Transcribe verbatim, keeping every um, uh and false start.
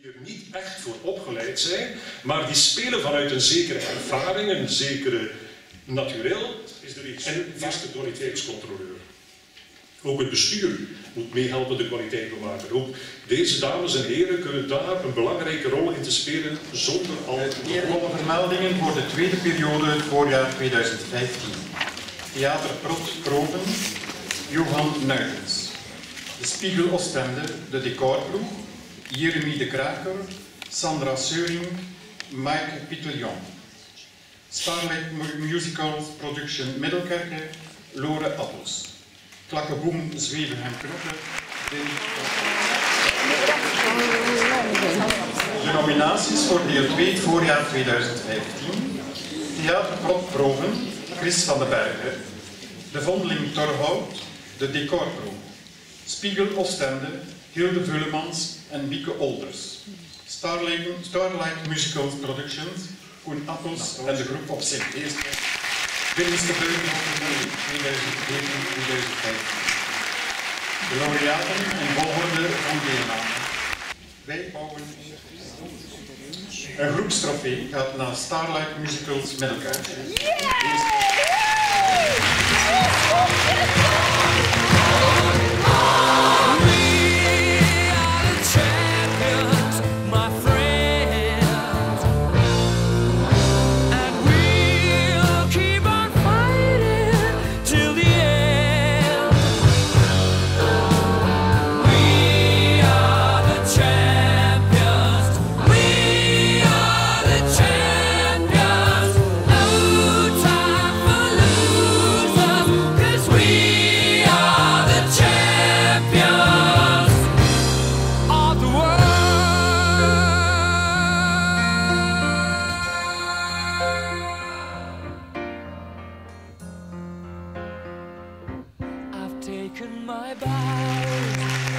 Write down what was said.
die er niet echt voor opgeleid zijn, maar die spelen vanuit een zekere ervaring, een zekere naturel, is de regisseur en vaste kwaliteitscontroleur. Ook het bestuur moet meehelpen de kwaliteit bewaken. Ook deze dames en heren kunnen daar een belangrijke rol in te spelen zonder al... Eervolle vermeldingen voor de tweede periode, voorjaar tweeduizend vijftien. Theater Prot Proven, Johan Nuitens. De Spiegel Oostende, de decorploeg, Jeremy de Kraker, Sandra Seuring, Mike Pitelion. Starlight Musicals Production Middelkerke, Lore Appels. Klakkeboom, Zweven en Knoppen. De nominaties voor deel twee voorjaar tweeduizend vijftien. Theater Prot Proven, Chris van den Bergen. De Vondeling Torhout, de decorploeg. Spiegel Oostende, Hilde Vullemans en Bieke Olders. Starlight, Starlight Musicals Productions, Koen Appels en de groep op zich. Eerst binnenste Beukenhoven tweeduizend veertien tot tweeduizend vijftien. De laureaten en volgorde van deelname. Wij bouwen een groepstrofee gaat naar Starlight Musicals Middelkerke. Taken my vows.